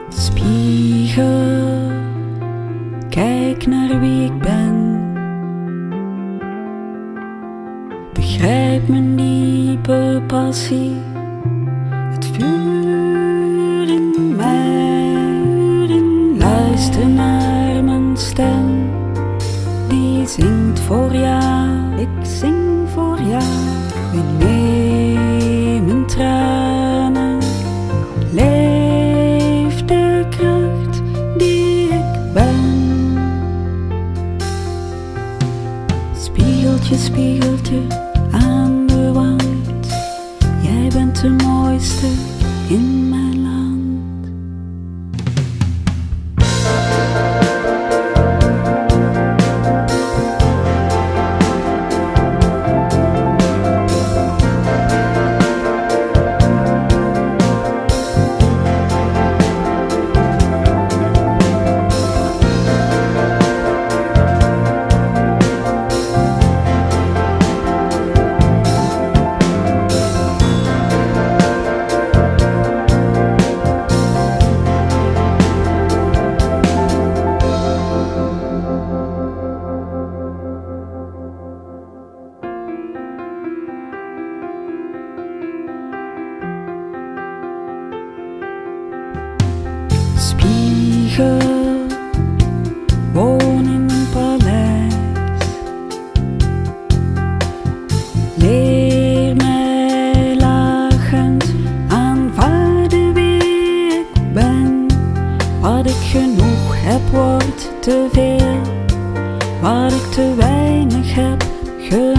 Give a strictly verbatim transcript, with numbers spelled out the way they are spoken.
Spiegel, kijk naar wie ik ben. Begrijp mijn diepe passie, het vuur in mij. Luister naar mijn stem, die zingt voor jou. Ik zing voor jou. Ik neem mijn tranen, leef de kracht die ik ben. Spiegeltje, spiegeltje aan de wand, jij bent de mooiste in mijn land. Spiegel, woon in een paleis. Leer mij lachend aanvaarden wie ik ben. Wat ik genoeg heb wordt te veel, wat ik te weinig heb genoeg.